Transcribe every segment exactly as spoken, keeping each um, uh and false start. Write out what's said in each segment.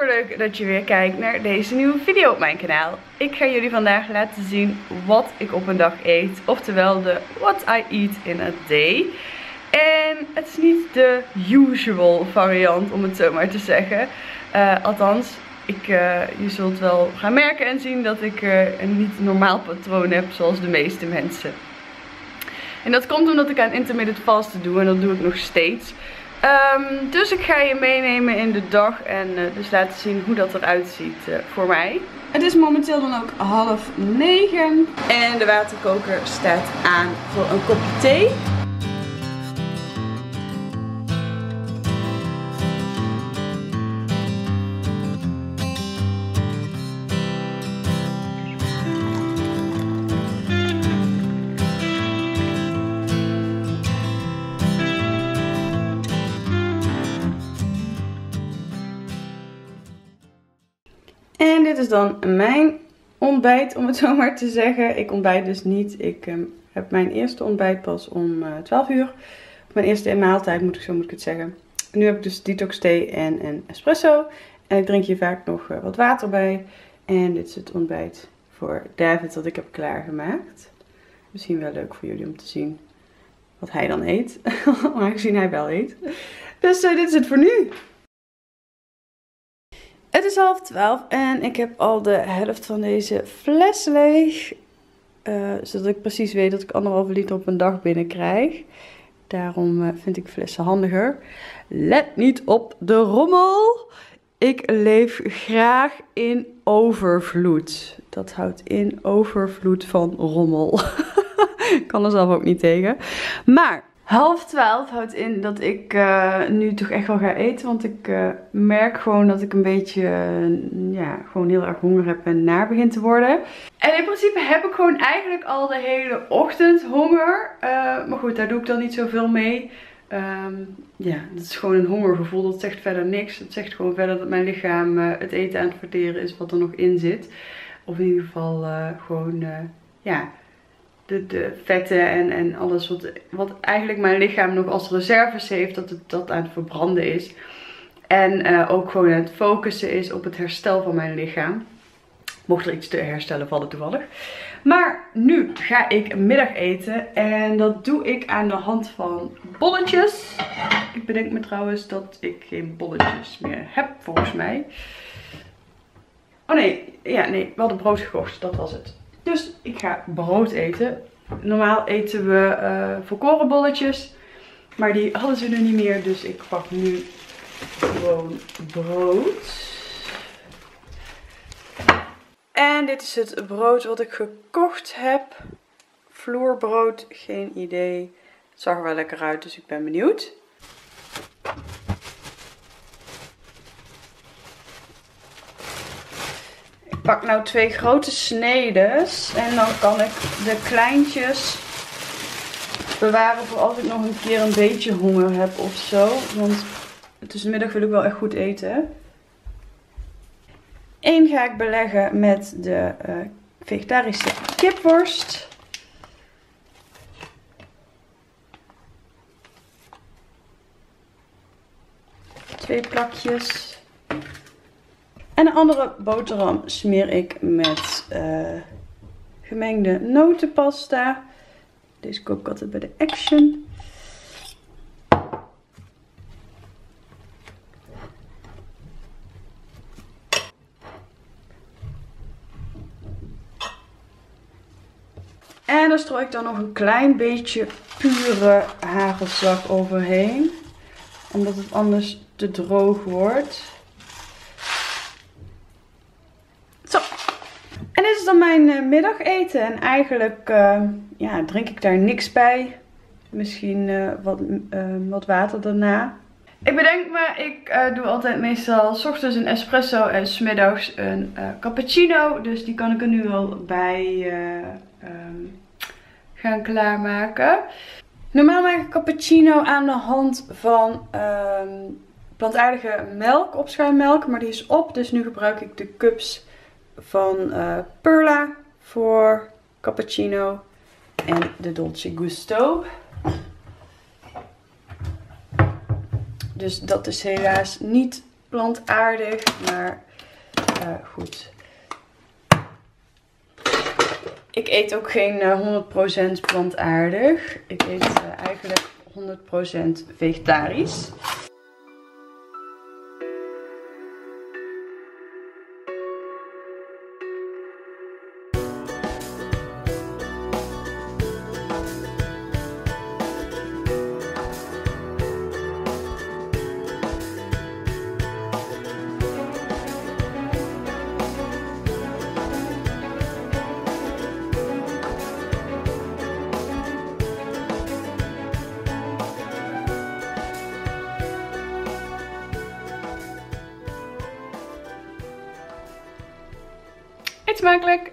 Super leuk dat je weer kijkt naar deze nieuwe video op mijn kanaal. Ik ga jullie vandaag laten zien wat ik op een dag eet. Oftewel de what I eat in a day. En het is niet de usual variant, om het zo maar te zeggen. Uh, althans, ik, uh, je zult wel gaan merken en zien dat ik uh, een niet normaal patroon heb zoals de meeste mensen. En dat komt omdat ik aan intermittent fasten doe en dat doe ik nog steeds. Um, dus ik ga je meenemen in de dag en uh, dus laten zien hoe dat eruit ziet uh, voor mij. Het is momenteel dan ook half negen en de waterkoker staat aan voor een kopje thee. En dit is dan mijn ontbijt, om het zo maar te zeggen. Ik ontbijt dus niet. Ik um, heb mijn eerste ontbijt pas om uh, twaalf uur. Mijn eerste maaltijd, moet ik, zo moet ik het zeggen. Nu heb ik dus detox thee en een espresso. En ik drink hier vaak nog uh, wat water bij. En dit is het ontbijt voor David dat ik heb klaargemaakt. Misschien wel leuk voor jullie om te zien wat hij dan eet. Aangezien hij wel eet. Dus uh, dit is het voor nu. Het is half twaalf en ik heb al de helft van deze fles leeg. Uh, zodat ik precies weet dat ik anderhalve liter op een dag binnenkrijg. Daarom uh, vind ik flessen handiger. Let niet op de rommel. Ik leef graag in overvloed. Dat houdt in overvloed van rommel. Ik kan er zelf ook niet tegen. Maar half twaalf houdt in dat ik uh, nu toch echt wel ga eten. Want ik uh, merk gewoon dat ik een beetje, uh, ja, gewoon heel erg honger heb en naar begin te worden. En in principe heb ik gewoon eigenlijk al de hele ochtend honger. Uh, maar goed, daar doe ik dan niet zoveel mee. Um, ja, dat is gewoon een hongergevoel. Dat zegt verder niks. Het zegt gewoon verder dat mijn lichaam uh, het eten aan het verteren is wat er nog in zit. Of in ieder geval uh, gewoon, uh, ja... De, de vetten en, en alles wat, wat eigenlijk mijn lichaam nog als reserves heeft, dat het dat aan het verbranden is. En uh, ook gewoon aan het focussen is op het herstel van mijn lichaam. Mocht er iets te herstellen vallen toevallig. Maar nu ga ik middageten en dat doe ik aan de hand van bolletjes. Ik bedenk me trouwens dat ik geen bolletjes meer heb volgens mij. Oh nee, ja nee, we hadden brood gekocht, dat was het. Dus ik ga brood eten. Normaal eten we uh, volkoren bolletjes. Maar die hadden ze nu niet meer. Dus ik pak nu gewoon brood. En dit is het brood wat ik gekocht heb. Vloerbrood, geen idee. Het zag er wel lekker uit, dus ik ben benieuwd. Ik pak nou twee grote snedes en dan kan ik de kleintjes bewaren voor als ik nog een keer een beetje honger heb of zo. Want tussenmiddag wil ik wel echt goed eten. Eén ga ik beleggen met de uh, vegetarische kipworst. Twee plakjes. En een andere boterham smeer ik met uh, gemengde notenpasta. Deze koop ik altijd bij de Action. En daar strooi ik dan nog een klein beetje pure hagelslag overheen. Omdat het anders te droog wordt. En dit is dan mijn uh, middageten. En eigenlijk uh, ja, drink ik daar niks bij. Misschien uh, wat, uh, wat water daarna. Ik bedenk me, ik uh, doe altijd meestal 's ochtends een espresso en 's middags een uh, cappuccino. Dus die kan ik er nu al bij uh, um, gaan klaarmaken. Normaal maak ik cappuccino aan de hand van um, plantaardige melk, opschuimmelk. Maar die is op, dus nu gebruik ik de cups van uh, Perla voor cappuccino en de Dolce Gusto. Dus dat is helaas niet plantaardig, maar uh, goed. Ik eet ook geen uh, honderd procent plantaardig. Ik eet uh, eigenlijk honderd procent vegetarisch. Eet smakelijk!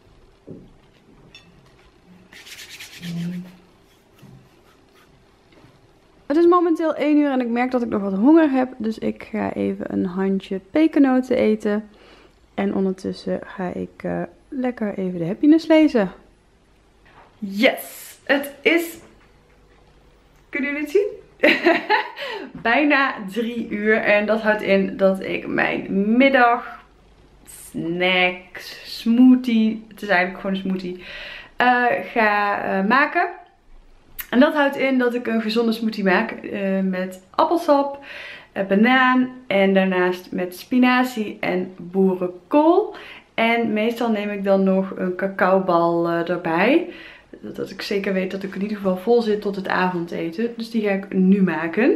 Het is momenteel één uur en ik merk dat ik nog wat honger heb. Dus ik ga even een handje pepernoten eten. En ondertussen ga ik uh, lekker even de happiness lezen. Yes! Het is... Kunnen jullie het zien? Bijna drie uur. En dat houdt in dat ik mijn middag... snacks, smoothie, het is eigenlijk gewoon een smoothie, uh, ga uh, maken. En dat houdt in dat ik een gezonde smoothie maak uh, met appelsap, uh, banaan en daarnaast met spinazie en boerenkool. En meestal neem ik dan nog een cacaobal uh, erbij. Dat ik zeker weet dat ik in ieder geval vol zit tot het avondeten. Dus die ga ik nu maken.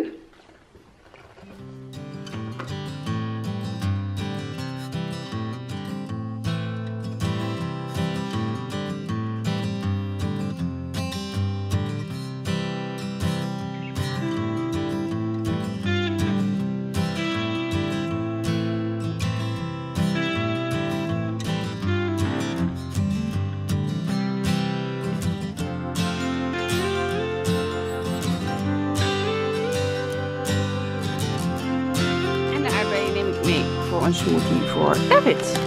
Voor een smoothie voor David.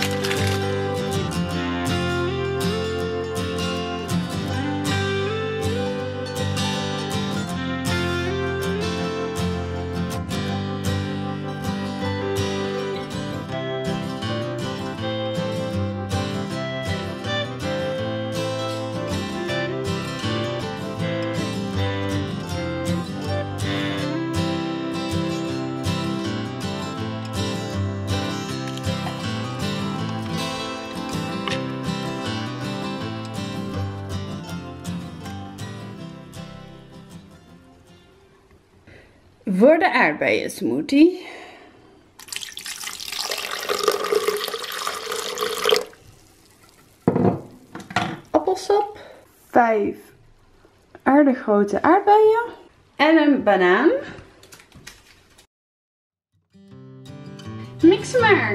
Voor de aardbeien smoothie. Appelsap. Vijf aardig grote aardbeien. En een banaan. Mix maar.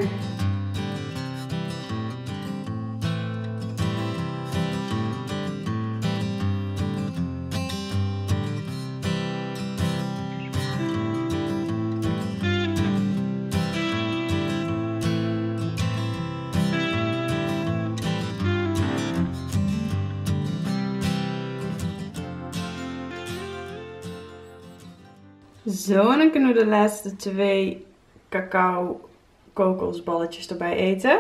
Zo, en dan kunnen we de laatste twee cacao kokosballetjes erbij eten.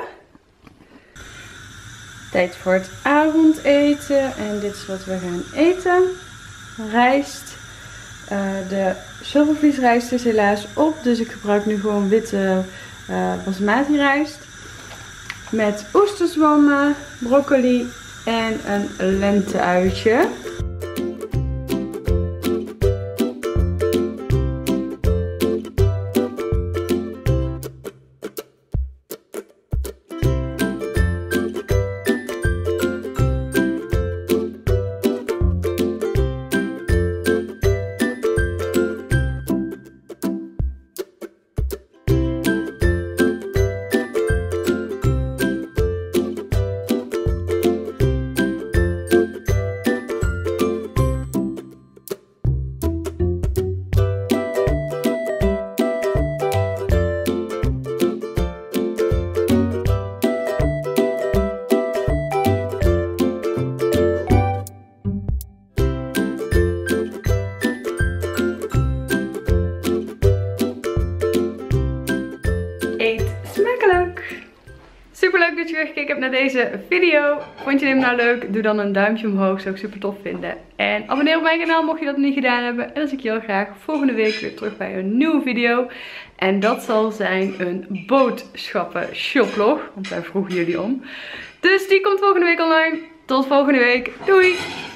Tijd voor het avondeten. En dit is wat we gaan eten. Rijst. Uh, de zilvervliesrijst is helaas op. Dus ik gebruik nu gewoon witte uh, basmati rijst. Met oesterzwammen, broccoli en een lenteuitje. Smakelijk! Super leuk dat je weer gekeken hebt naar deze video. Vond je hem nou leuk? Doe dan een duimpje omhoog, zou ik super tof vinden. En abonneer op mijn kanaal mocht je dat nog niet gedaan hebben. En dan zie ik je heel graag volgende week weer terug bij een nieuwe video. En dat zal zijn een boodschappen shoplog, want daar vroegen jullie om. Dus die komt volgende week online. Tot volgende week. Doei!